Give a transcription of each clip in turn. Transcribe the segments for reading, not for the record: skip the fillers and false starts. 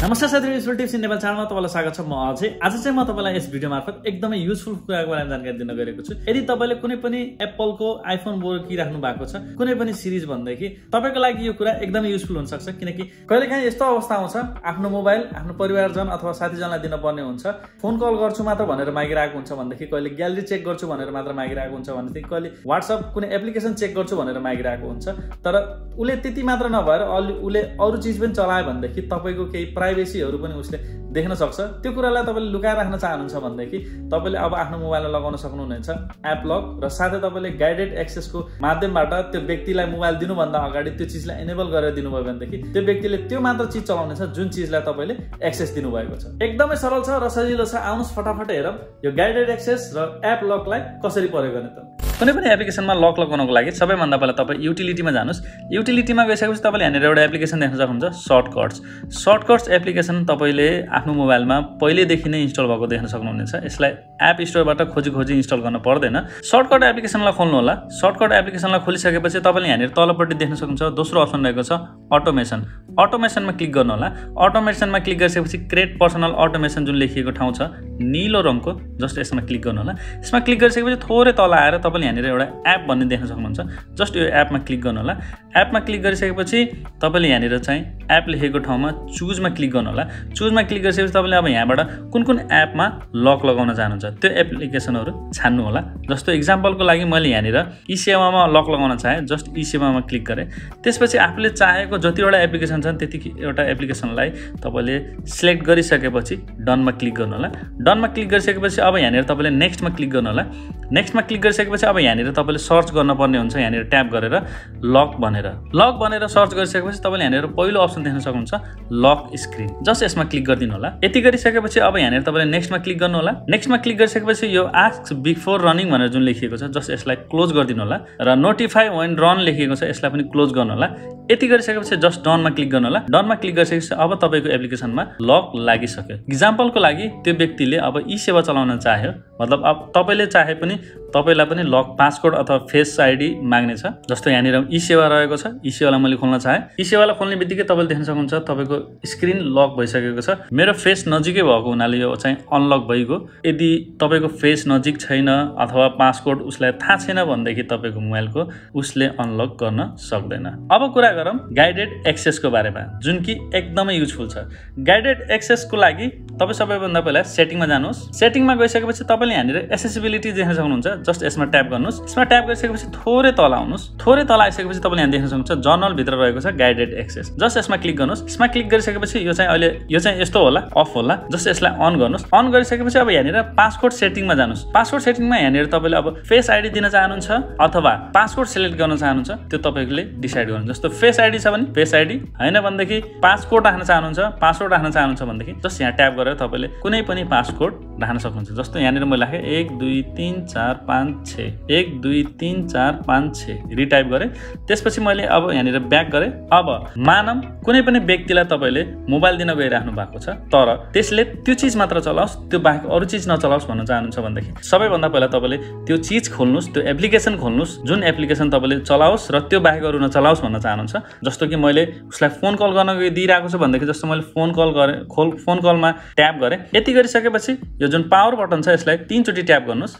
नमस्कार साथीहरु, useful tips in Nepal च्यानलमा तपाईलाई स्वागत छ। म अझै आज चाहिँ म तपाईलाई यस भिडियो मार्फत एकदमै युजफुल कुराको बारेमा जानकारी दिन गएको छु। यदि तपाईले कुनै पनि एप्पलको आइफोन बोकिराख्नु भएको छ, कुनै पनि सिरिज भन्दैकी तपाईको लागि यो कुरा एकदमै युजफुल हुन सक्छ। किनकि कहिलेकाहीँ यस्तो अवस्था आउँछ, आफ्नो मोबाइल आफ्नो परिवारजन अथवा साथीजनलाई दिन पर्ने हुन्छ। फोन कल गर्छु मात्र भनेर मागिरहेको हुन्छ भनेदेखि, कहिले ग्यालेरी चेक गर्छु भनेर मात्र मागिरहेको हुन्छ भनेदेखि, कहिले WhatsApp कुनै एप्लिकेसन चेक गर्छु भनेर मागिरहेको हुन्छ। तर उले त्यति मात्र नभएर उले अरु चीज पनि चलायो भनेदेखि तपाईको केही प्राइभेसीहरु पनि उसले देख्न सक्छ। त्यो कुरालाई तपाईले लुकाएर राख्न चाहनुहुन्छ भनेदेखि तपाईले अब आफ्नो मोबाइलमा लगाउन सक्नुहुनेछ एप लक, र साथै तपाईले गाइडेड एक्सेसको माध्यमबाट त्यो व्यक्तिलाई मोबाइल दिनुभन्दा अगाडि त्यो चीजलाई इनेबल गरेर दिनुभयो भनेदेखि त्यो व्यक्तिले त्यो मात्र चीज चलाउनेछ जुन चीजलाई तपाईले एक्सेस दिनुभएको छ। एकदमै सरल छ र सजिलो छ। आउनुस् फटाफट हेरौँ यो गाइडेड एक्सेस र एप लकलाई कसरी प्रयोग गर्ने त। कुनै पनि एप्लिकेसनमा लक लगाउनको लागि सबैभन्दा पहिला तपाई युटिलिटीमा जानुस्। युटिलिटीमा गइसकेपछि तपाईले यहाँनिर एउटा एप्लिकेसन देख्न सक्नुहुन्छ, सर्टकट्स। सर्टकट्स एप्लिकेसन तपाईले आफ्नो मोबाइलमा पहिलेदेखि नै इन्स्टल भएको देख्न सक्नुहुनेछ। यसलाई एप स्टोरबाट खोजी इन्स्टल गर्न पर्दैन। सर्टकट एप्लिकेसनलाई खोल्नु होला। सर्टकट एप्लिकेसनलाई खोलिसकेपछि तपाईले यहाँनिर तलपट्टि देख्न सक्नुहुन्छ दोस्रो अप्सन रहेको छ अटोमेसन। अटोमेसनमा क्लिक गर्नु होला। अटोमेसनमा क्लिक गरिसकेपछि क्रिएट पर्सनल अटोमेसन जुन लेखिएको ठाउँ छ नीलो रङको, जस्ट यसमा क्लिक गर्नु होला। यसमा क्लिक गरिसकेपछि थोरै तल आएर तपाईले यहाँनिर एउटा एप भन्ने देख्न सक्नुहुन्छ। जस्ट यो एपमा क्लिक गर्नु होला। एपमा क्लिक गरिसकेपछि तपाईले यहाँनिर चाहिँ एप लेखेको ठाउँमा चुजमा क्लिक गर्नु होला। चुजमा क्लिक गरिसकेपछि तपाईले अब यहाँबाट कुन एपमा लक लगाउन चाहनुहुन्छ त्यो एप्लिकेसनहरु छान्नु होला। जस्तो एक्जाम्पलको लागि मैले यहाँनिर ई-सेवामा लक लगाउन चाहे, जस्ट ई-सेवामा क्लिक गरे। त्यसपछि आफूले चाहेको जतिवटा एप्लिकेसन छन् त्यति एउटा एप्लिकेसनलाई तपाईले सिलेक्ट गरिसकेपछि डनमा क्लिक गर्नु होला। डनमा क्लिक गरिसकेपछि अब यहाँनिर तपाईले नेक्स्टमा क्लिक गर्नु होला। नेक्स्टमा क्लिक गरिसकेपछि अब यहाँनिर तपाईले सर्च गर्न पर्ने हुन्छ। यहाँनिर ट्याप गरेर लक भनेर सर्च गरिसकेपछि तपाईले यहाँनिर पहिलो अप्सन देख्न सक्नुहुन्छ लक स्क्रिन। जस्ट यसमा क्लिक गरिदिनु होला। यति गरिसकेपछि अब यहाँनिर तपाईले नेक्स्टमा क्लिक गर्नु होला। नेक्स्टमा क्लिक गरिसकेपछि यो आस्क बिफोर रनिङ भनेर जुन लेखिएको छ जस्ट यसलाई क्लोज गरिदिनु होला, र नोटिफाई व्हेन रन लेखिएको छ यसलाई पनि क्लोज गर्नु होला। यति गरिसकेपछि जस्ट डनमा क्लिक गर्नु होला। डनमा क्लिक गरिसकेपछि अब तपाईको एप्लिकेसनमा लक लागिसक्यो। एक्जाम्पलको लागि त्यो व्यक्तिले अब ई-सेवा चलाउन चाह्यो, मतलब अब तपाईले चाहे पनि तपाईलाई पनि लक पासकोड अथवा फेस आइडी माग्ने छ। जस्तो यहाँनिर ई-सेवा रहेको छ, ई-सेवालाई मैले खोल्न चाहे, ई-सेवालाई खोल्ने बित्तिकै तपाईले देख्न सक्नुहुन्छ तपाईको स्क्रिन लक भइसकेको छ। मेरो फेस नजिकै भएको हुनाले यो चाहिँ अनलक भइगयो। यदि तपाईको फेस नजिक छैन अथवा पासकोड उसलाई थाहा छैन भनेदेखि तपाईको मोबाइलको उसले अनलक गर्न सक्दैन। अब कुरा गरौँ गाइडेड एक्सेसको बारेमा, जुन कि एकदमै युजफुल छ। गाइडेड एक्सेसको लागि तपाई सबैभन्दा पहिला सेटिङमा जानुहोस्। सेटिङमा गइसकेपछि तपाईले यहाँनिर एक्सेसिबिलिटी देख्न सक्नुहुन्छ। जस्ट यसमा ट्याप गर्नुहोस्। यसमा ट्याप गरिसकेपछि थोरै तल आउनुहोस्। थोरै तल आइसकेपछि तपाईले यहाँ देख्न सक्नुहुन्छ जनरल भित्र रहेको छ गाइडेड एक्सेस। जस्ट यसमा क्लिक गर्नुहोस्। यसमा क्लिक गरिसकेपछि यो चाहिँ यस्तो होला, अफ होला। जस्ट यसलाई अन गर्नुहोस्। अन गरिसकेपछि अब यहाँनिर पासवर्ड सेटिङमा जानुहोस्। पासवर्ड सेटिङमा यहाँनिर तपाईले अब फेस आइडी दिन चाहनुहुन्छ अथवा पासवर्ड सिलेक्ट गर्न चाहनुहुन्छ त्यो तपाईले डिसाइड गर्नु। जस्तो फेस आइडी छ भने फेस आइडी, हैन भनेदेखि पासकोड राख्न चाहनुहुन्छ, पासवर्ड राख्न चाहनुहुन्छ भनेदेखि जस्ट यहाँ ट्याप गरेर तपाईले कुनै पनि पासकोड राख्न सक्नुहुन्छ। जस्तो यहाँनिर मैले राखे 1 2 3 4 5 6 1 2 3 4 5 6 रिटाइप गरे। त्यसपछि मैले अब यहाँनिर ब्याक गरे। अब मानम कुनै पनि व्यक्तिलाई तपाईले मोबाइल दिन गइराख्नु भएको छ, तर त्यसले त्यो चीज मात्र चलाओस्, त्यो बाहेक अरु चीज नचलाओस् भन्न चाहनुहुन्छ भनेदेखि सबैभन्दा पहिला तपाईले त्यो चीज खोल्नुस्, त्यो एप्लिकेसन खोल्नुस् जुन एप्लिकेसन तपाईले चलाओस् र त्यो बाहेक अरु नचलाओस् भन्न चाहनुहुन्छ। जस्तो कि मैले उसलाई फोन कल गर्न दिइराको छु भनेदेखि जस्तो मैले फोन कल गरे, फोन कलमा ट्याप गरे। यति गरिसकेपछि यो जुन पावर बटन छ यसलाई 3 चोटी ट्याप गर्नुस्।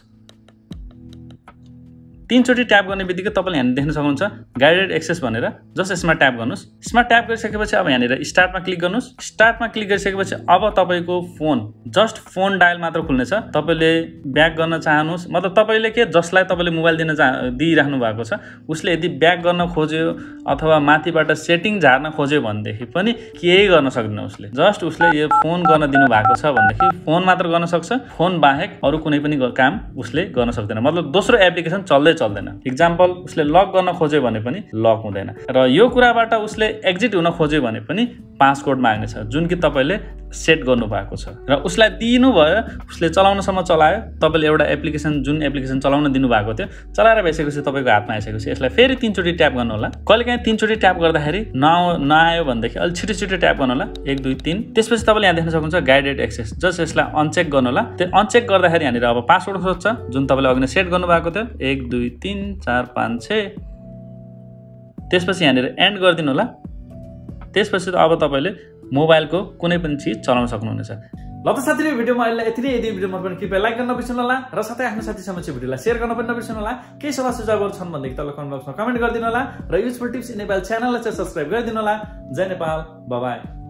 3 चोटी ट्याप गर्ने बित्तिकै तपाईले यहाँ देख्न सक्नुहुन्छ गाइडेड एक्सेस भनेर। जस्ट यसमा ट्याप गर्नुस्। यसमा ट्याप गरिसकेपछि अब यहाँनिर स्टार्टमा क्लिक गर्नुस्। स्टार्टमा क्लिक गरिसकेपछि अब तपाईको फोन जस्ट फोन डायल मात्र खुल्नेछ। तपाईले ब्याक गर्न चाहनुस्, मतलब तपाईले के जसलाई तपाईले मोबाइल दिइराख्नु भएको छ उसले यदि ब्याक गर्न खोज्यो अथवा माथिबाट सेटिङ झार्न खोज्यो भनेदेखि पनि केही गर्न सक्दैन उसले। जस्ट उसले यो फोन गर्न दिनु भएको छ भनेदेखि फोन मात्र गर्न सक्छ, फोन बाहेक अरु कुनै पनि काम उसले गर्न सक्दैन। मतलब दोस्रो एप्लिकेसन चल्दैन। एक्जाम्पल उसले लक गर्न खोज्यो भने पनि लक हुँदैन, र यो कुराबाट उसले एक्जिट हुन खोज्यो भने पनि पासकोड माग्ने छ जुन कि तपाईले सेट गर्नु भएको छ, र उसलाई दिनु भयो, उसले चलाउनसम्म चलायो। तपाईले एउटा एप्लिकेसन जुन एप्लिकेसन चलाउन दिनु भएको थियो चलाएर भइसकेपछि तपाईको हातमा आइसकेपछि यसलाई फेरि 3 चोटी ट्याप गर्नु होला। कहिलेकाहीँ 3 चोटी ट्याप गर्दाखेरि नआयो भनेदेखि अलि छिटो ट्याप गर्नु होला 1 2 3। त्यसपछि तपाईले यहाँ देख्न सक्नुहुन्छ गाइडेड एक्सेस। जस्ट यसलाई अनचेक गर्नु होला। त्यो अनचेक गर्दाखेरि यहाँनिर अब पासवर्ड सोध्छ जुन तपाईले अघि नै सेट गर्नु भएको थियो 1 2 3 4 5 6। त्यसपछि यहाँनिर एन्ड गरिदिनु होला। त्यसपछि अब तपाईले मोबाइलको कुनै पनि चिज चलाउन सक्नुहुनेछ। ल त साथीहरु भिडियोमा अहिले यति नै। यदि भिडियो मन परे कृपया लाइक गर्न नबिर्सनु होला र साथै आफ्नो साथीसँग चाहिँ भिडियोलाई शेयर गर्न पनि नबिर्सनु होला। केही सल्लाह सुझावहरु छन् भनेदेखि तल कमेन्ट बक्समा कमेन्ट गरिदिनु होला र युजफुल टिप्स इन नेपाल च्यानललाई चाहिँ सब्स्क्राइब गरिदिनु होला। जय नेपाल, बाइ बाइ।